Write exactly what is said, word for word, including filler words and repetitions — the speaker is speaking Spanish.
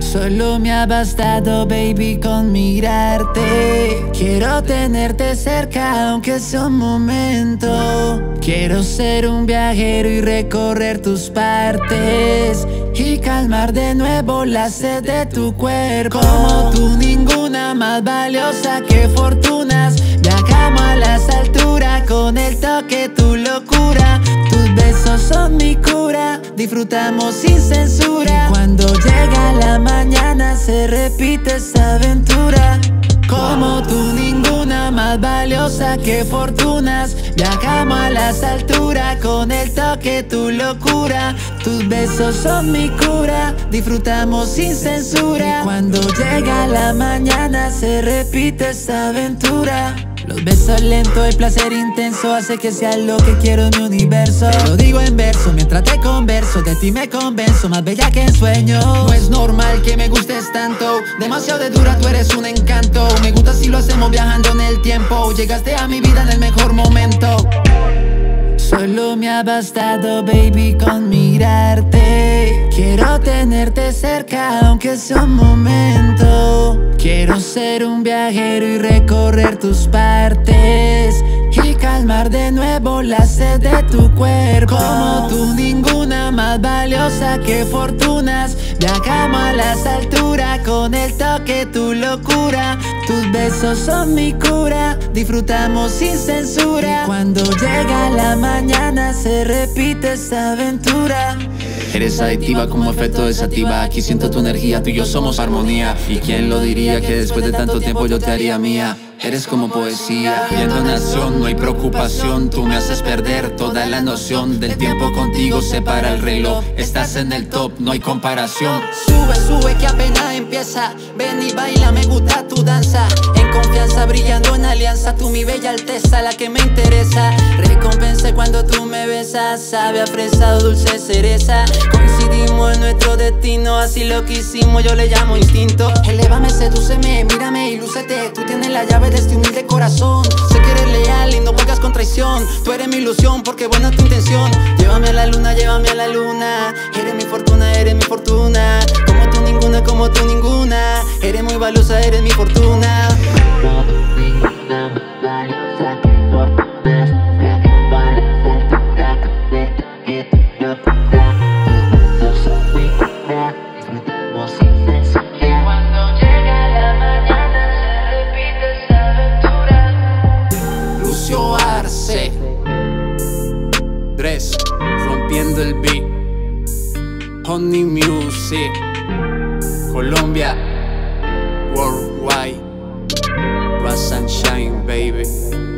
Solo me ha bastado, baby, con mirarte. Quiero tenerte cerca, aunque sea un momento. Quiero ser un viajero y recorrer tus partes y calmar de nuevo la sed de tu cuerpo. Como tú, ninguna más valiosa que fortunas. Viajamos a las alturas con el toque, tu locura. Tus besos son mi cura, disfrutamos sin censura. Y cuando llega la mañana se repite esta aventura. Como tú, ninguna más valiosa que fortunas. Viajamos a las alturas con el toque, tu locura. Tus besos son mi cura, disfrutamos sin censura. Y cuando llega la mañana se repite esta aventura. Los besos lentos, el placer intenso hace que sea lo que quiero en mi universo. Te lo digo en verso, mientras te converso, de ti me convenzo, más bella que en sueños. No es normal que me gustes tanto, demasiado de dura, tú eres un encanto. Me gusta si lo hacemos viajando en el tiempo. Llegaste a mi vida en el mejor momento. Solo me ha bastado, baby, con mirarte. Quiero tenerte cerca, aunque sea un momento. Quiero ser un viajero y recorrer tus partes y calmar de nuevo la sed de tu cuerpo. Como tú, ninguna más valiosa que fortunas. Viajamos a las alturas con el toque, tu locura. Tus besos son mi cura, disfrutamos sin censura. Y cuando llega la mañana se repite esta aventura. Eres adictiva como efecto de sativa. Aquí siento tu energía, tú y yo somos armonía. ¿Y quién lo diría que después de tanto tiempo yo te haría mía? Eres como poesía, viendo en acción, no hay preocupación. Tú me haces perder toda la noción del tiempo contigo, separa el reloj. Estás en el top, no hay comparación. Sube, sube que apenas empieza. Ven y baila, me gusta tu danza. En confianza, brillando en alianza. Tú mi bella alteza, la que me interesa. Recompensa cuando tú me besas. Sabe a fresa o dulce cereza. Coincidimos en nuestro destino, así lo que hicimos yo le llamo instinto. Elévame, sedúceme, mírame y lúcete. Tú tienes la llave de este humilde corazón. Sé que eres leal y no juegas con traición. Tú eres mi ilusión porque buena tu intención. Llévame a la luna, llévame a la luna. Eres mi fortuna, eres mi fortuna. Como tú ninguna, como tú ninguna. Eres muy valiosa, eres mi fortuna. Arce Dres, rompiendo el beat. Honey Music, Colombia, worldwide. Ras and Shine, baby.